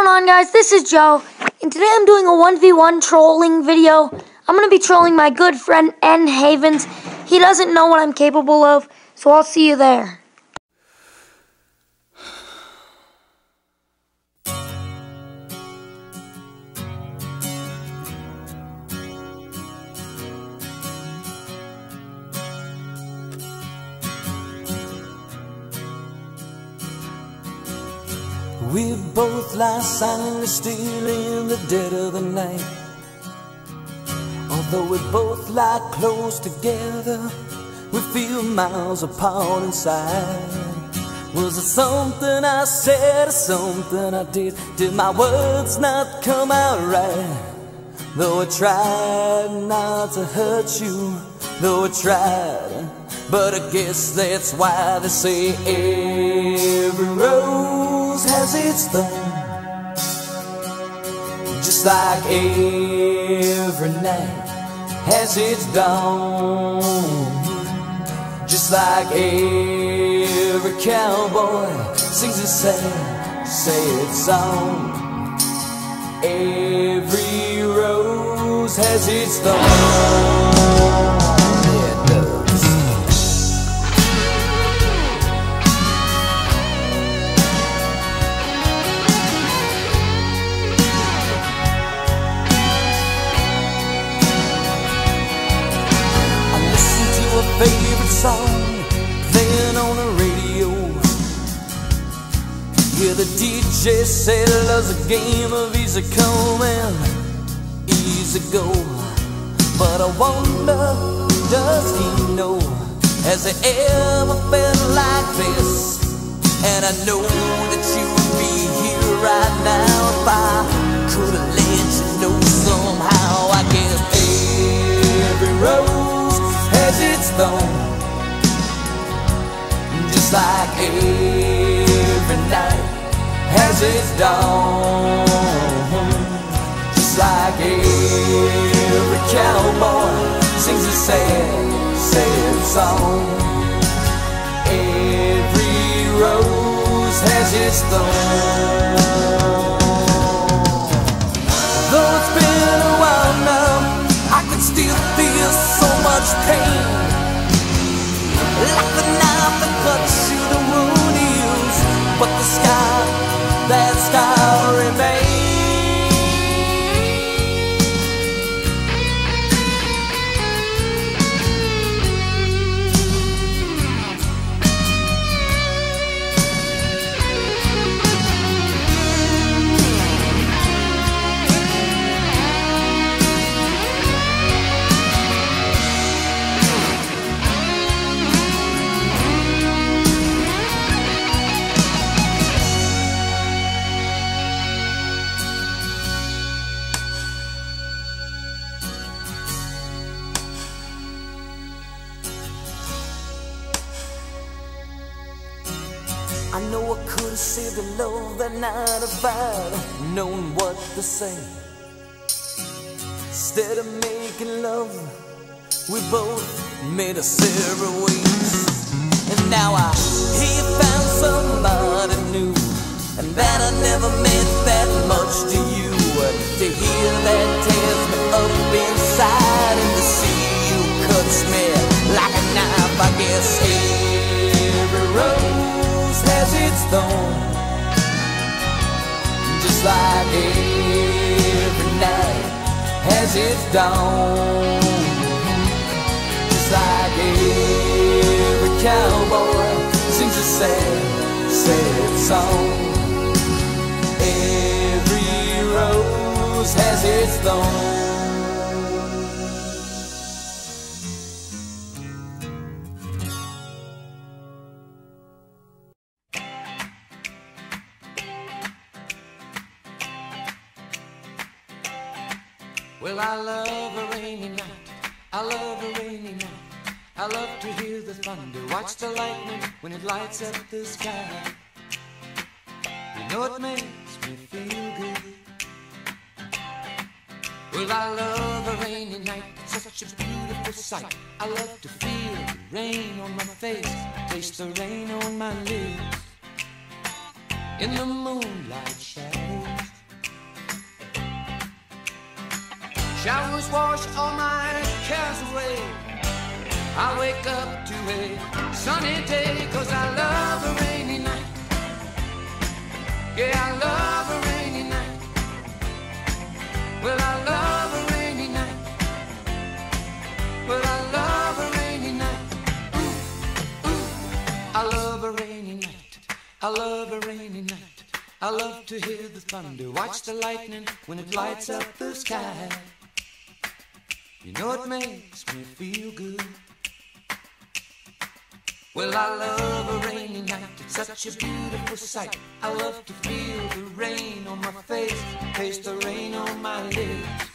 going on, guys? This is Joe, and today I'm doing a 1v1 trolling video. I'm going to be trolling my good friend N. Havens. He doesn't know what I'm capable of, so I'll see you there. We both lie silently still in the dead of the night. Although we both lie close together, we feel miles apart inside. Was it something I said or something I did? Did my words not come out right? Though I tried not to hurt you, though I tried, but I guess that's why they say every rose has its thorn, just like every night has its dawn, just like every cowboy sings a sad song. Every rose has its thorn. Favorite song playing on the radio. Yeah, the DJ said love's a game of easy come and easy go. But I wonder, does he know? Has he ever felt like this? And I know that you would be here right now if I could have let you know somehow. I guess every rose has its thorn, just like every night has its dawn, just like every cowboy sings a sad song. Every rose has its thorn. Though it's been a while now, I can still feel so much pain, like the knife that cuts you, the wound heals, but the scar, that scar remains. I know I could have saved the love that night if I'd known what to say. Instead of making love, we both made us several ways. And now I hear you found somebody new, and that I never meant that much to you. To hear that tears me up inside, and to see you cuts me like a knife. I guess every rose has its thorn, just like every night has its dawn, just like every cowboy sings a sad song. Every rose has its thorn. Well, I love a rainy night, I love a rainy night. I love to hear the thunder, watch the lightning when it lights up the sky. You know it makes me feel good. Well, I love a rainy night, it's such a beautiful sight. I love to feel the rain on my face, taste the rain on my lips. In the moonlight shadows, Showers wash all my cares away. I wake up to a sunny day, 'cause I love a rainy night. Yeah, I love a rainy night. Well, I love a rainy night. But I love a rainy night. Ooh, ooh, I love a rainy night. I love a rainy night. I love to hear the thunder, watch the lightning when it lights up the sky. You know it makes me feel good. Well, I love a rainy night, it's such a beautiful sight. I love to feel the rain on my face, taste the rain on my lips.